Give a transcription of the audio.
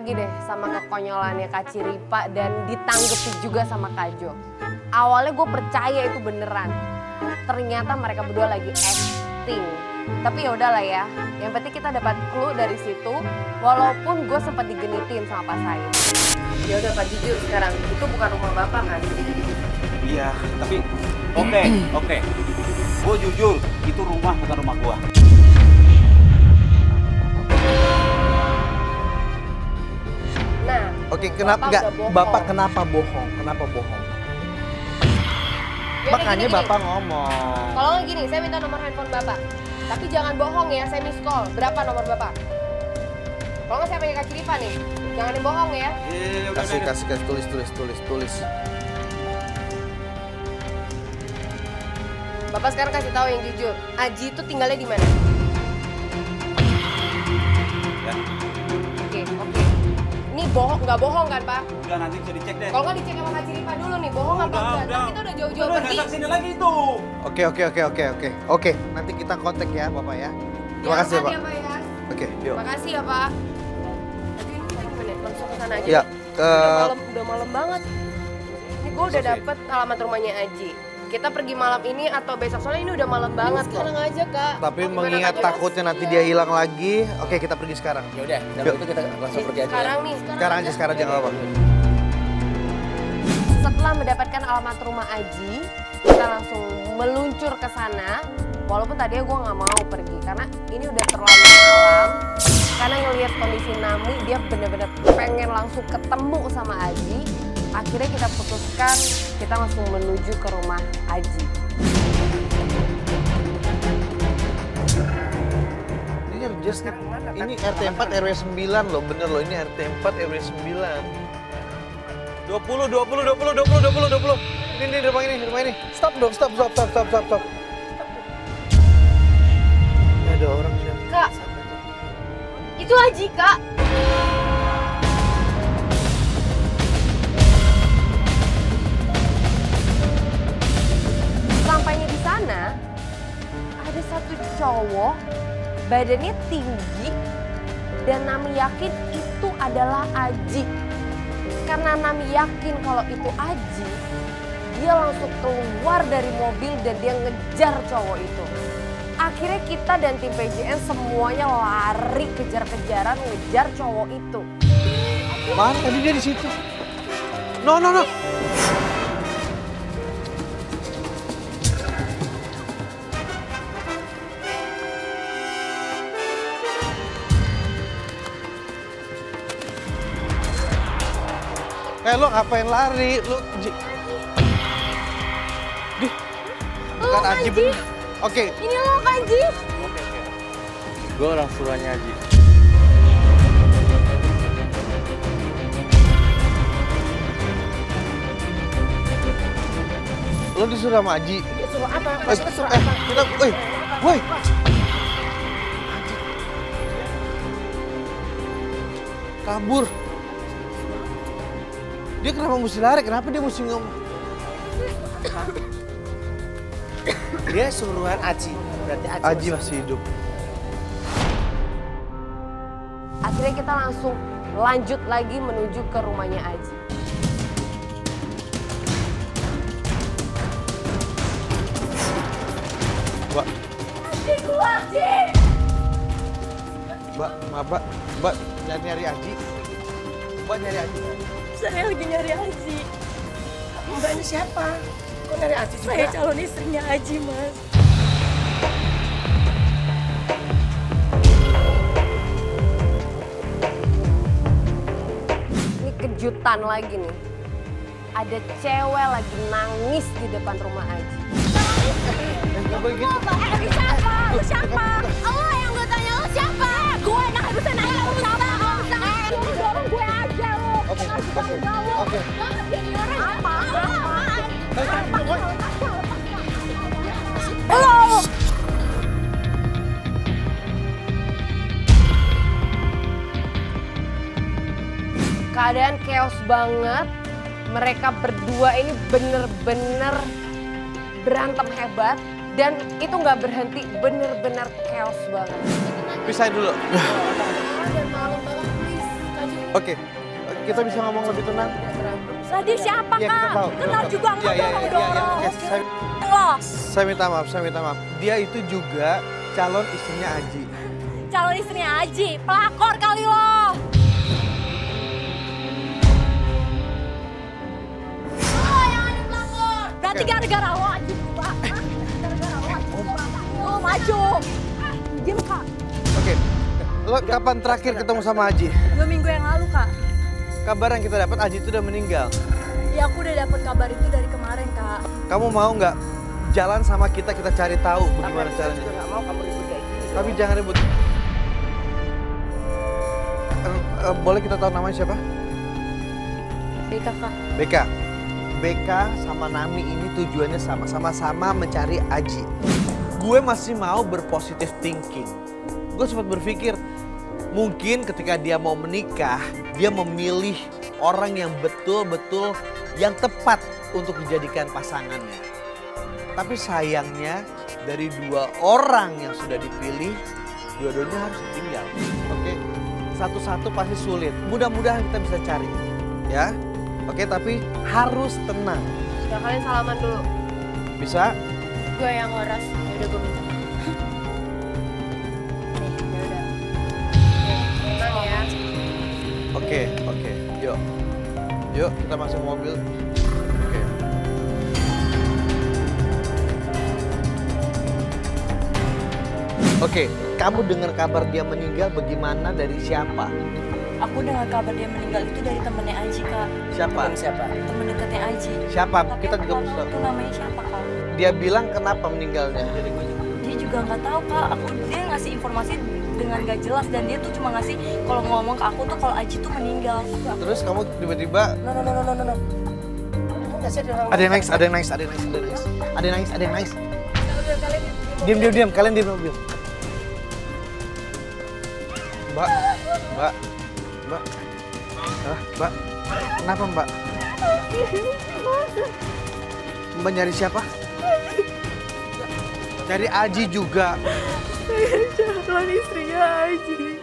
lagi deh sama kekonyolannya Kak Ciripa dan ditanggepi juga sama Kak Jo. Awalnya gue percaya itu beneran. Ternyata mereka berdua lagi acting. Tapi ya udahlah ya. Yang penting kita dapat clue dari situ. Walaupun gue sempat digenitin sama Pak Said. Ya udah Pak, jujur sekarang itu bukan rumah Bapak kan? Iya, tapi oke. Gue jujur, itu rumah bukan rumah gua. Nah, oke, kenapa enggak? Bapak kenapa bohong? Kenapa bohong? ya Makanya gini. Bapak ngomong. Kalau nggak gini, saya minta nomor handphone Bapak. Tapi jangan bohong ya, saya miss call. Berapa nomor Bapak? Kalau nggak saya pakai Kak Ciripa nih. Jangan bohong ya. Kasih, tulis. Bapak sekarang kasih tahu yang jujur. Aji itu tinggalnya di mana? Ya. Oke. Ini bohong, nggak bohong kan Pak? Udah nanti bisa dicek deh. Kalau nggak dicek sama Kak Ciripa dulu nih, bohong apa enggak? Kan kita udah jauh-jauh Udah pergi. nggak sini lagi itu. Oke, nanti kita kontak ya Bapak ya. Terima kasih ya Pak. Ya, Pak ya. Oke, yuk. Makasih ya Pak. Aduh, ini kita gimana? Langsung ke sana aja. Ya, Udah malam banget. Ini gue udah dapet alamat rumahnya Aji. Kita pergi malam ini atau besok, soalnya ini udah malam banget. Sekarang aja Kak. tapi Gimana, mengingat Kak Jo? takutnya nanti dia hilang lagi. Oke, kita pergi sekarang. Ya udah, kalau Yuk. itu kita langsung pergi aja. Sekarang nih. Sekarang aja nggak apa-apa. Setelah mendapatkan alamat rumah Aji, kita langsung meluncur ke sana. Walaupun tadinya gue nggak mau pergi karena ini udah terlalu malam. Karena ngelihat kondisi Nami, dia bener-bener pengen langsung ketemu sama Aji. Akhirnya kita putuskan kita langsung menuju ke rumah Aji. Ini RT 4 RW 9 loh, bener loh, ini RT 4 RW 9. 20. Ini rumah ini. Stop dong, stop. Ada orang siapa? Kak, itu Aji Kak. Sampainya di sana, ada satu cowok, badannya tinggi, dan Nami yakin itu adalah Aji. Karena Nami yakin kalau itu Aji, dia langsung keluar dari mobil dan dia ngejar cowok itu. Akhirnya kita dan tim PJN semuanya lari kejar-kejaran ngejar cowok itu. Mana tadi dia di situ? No. Lo ngapain lari? Lo bukan Aji bener. Oke. Ini lo Aji. Gue orang suruhannya Aji. Lo disuruh sama Aji. Disuruh apa? Maksudnya suruh apa? Woi. Kabur. Dia kenapa mesti lari? Kenapa dia mesti ngomong? Dia suruhan Aji. Berarti Aji masih hidup. Akhirnya kita langsung lanjut lagi menuju ke rumahnya Aji. Mbak. Mbak, nyari Aji. Mbak nyari Aji. Saya lagi nyari Aji. Mbaknya siapa? Kok nyari Aji juga? Saya calon istrinya Aji, Mas. Ini kejutan lagi nih. Ada cewek lagi nangis di depan rumah Aji. Siapa? Lu siapa? Oh, yang gue tanya lu siapa? Gue enak bisa nanya lu siapa? Lu dorong gue aja lu. Oke. Jadi orang apa? Keadaan chaos banget. Mereka berdua ini bener-bener berantem hebat. Dan itu nggak berhenti, bener-bener chaos banget. Pisah dulu. Dan malam banget, please. Kak Jo, Oke, kita bisa ngomong lebih tenang. Lah dia siapa Iya, kita kak? tahu. Kenal juga nggak Iya. dorong-dorong. Oke, Loh, saya minta maaf. Dia itu juga calon istrinya Aji. calon istrinya Aji, pelakor kali lo. Oh, yang ada pelakor. Berarti gara-gara lo Aji berubah. Gara-gara lo Aji berubah. Lo maju. Diam kak. Oke, lo kapan terakhir ketemu sama Aji? 2 minggu yang lalu kak. Kabar yang kita dapat Aji itu udah meninggal. Ya aku udah dapat kabar itu dari kemarin kak. Kamu mau nggak jalan sama kita cari tahu bagaimana caranya? juga nggak mau kamu ribut kayak gini. Tapi jangan ribut. Boleh kita tahu namanya siapa? Beka kak. Beka sama Nami ini tujuannya sama-sama mencari Aji. Gue masih mau berpositif thinking. Gue sempat berpikir mungkin ketika dia mau menikah, dia memilih orang yang betul-betul yang tepat untuk dijadikan pasangannya. Tapi sayangnya dari 2 orang yang sudah dipilih, dua-duanya harus tinggal. Oke, satu-satu pasti sulit. Mudah-mudahan kita bisa cari, ya. Oke, tapi harus tenang. Ya kalian salaman dulu. Bisa? Gue yang ngoras. Ya udah gue minta. Nih, ya udah. Tenang ya. Oke. Yuk, kita masuk mobil. Oke. Oke, kamu dengar kabar dia meninggal bagaimana dari siapa? Aku dengar kabar dia meninggal itu dari temennya Aji kak. Siapa? Siapa? Temen dekatnya Aji. Siapa? Tapi Kita aku juga nggak belum tahu tahu. itu namanya siapa kak. Dia bilang kenapa meninggalnya? Dia juga nggak tahu kak. Dia ngasih informasi dengan gak jelas dan dia tuh cuma ngasih kalau ngomong ke aku tuh kalau Aji tuh meninggal. Terus kamu tiba-tiba No. Kamu nggak sadar orang ada yang nangis. Diam, kalian diam mobil. Mbak. Mbak. Kenapa Mbak? Mbak nyari siapa? Nyari Aji juga. Calon istrinya Aji.